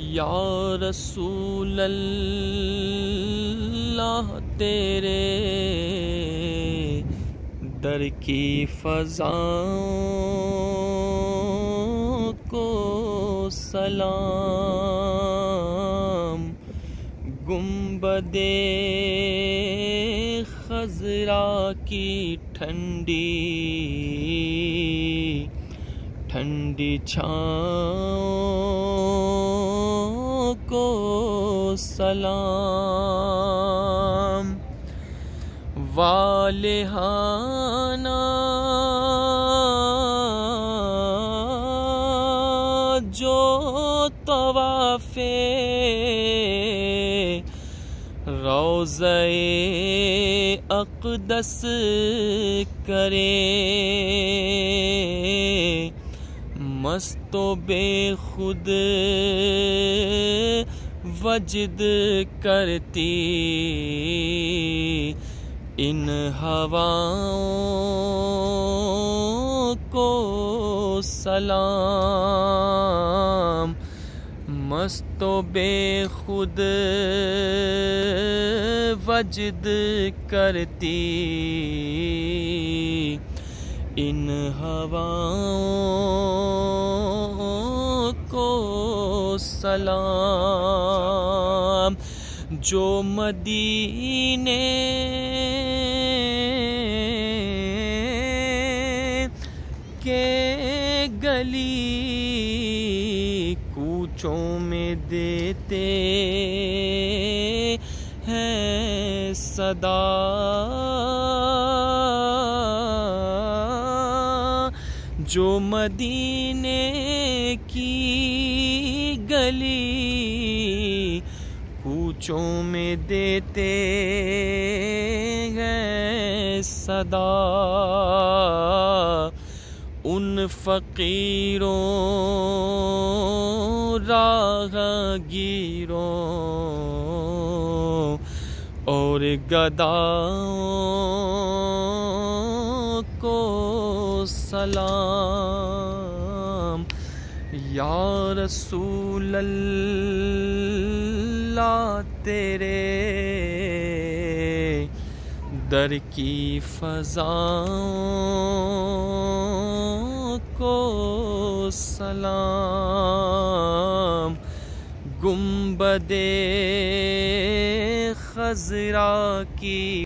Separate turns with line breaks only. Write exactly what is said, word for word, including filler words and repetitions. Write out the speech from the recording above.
یا رسول اللہ تیرے در کی فضاؤں کو سلام، گنبد خضرا کی ٹھنڈی ٹھنڈی چھاؤں کو سلام، والہانہ جو طواف روضہ اقدس کرے، مست و بے خود وجد کرتی ان ہواؤں کو سلام، مست و بے خود وجد کرتی ان ہواؤں کو سلام، جو مدینے کے گلی کوچوں میں دیتے ہیں صدا، جو مدینے کی گلی کوچوں میں دیتے ہیں صدا، ان فقیروں راہ گیروں اور گداؤں کو سلام، یا رسول اللہ تیرے در کی فضاؤں کو سلام، گنبد خضرا کی